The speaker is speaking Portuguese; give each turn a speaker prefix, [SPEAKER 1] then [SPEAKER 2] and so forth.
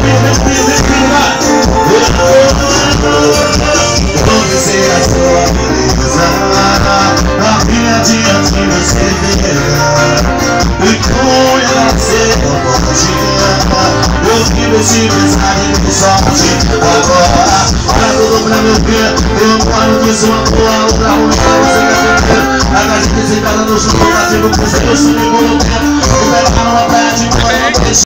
[SPEAKER 1] vou dizer a sua beleza, a minha diante você verá. E com ela ser tão forte, eu vivo esse mensagem de sorte. Agora, pra todo mundo meu ver, eu moro diz uma boa, outra ruim, você quer entender? A gente se cara no chão, eu digo que você eu sou de bom tempo. Eu quero ficar numa praia de boa.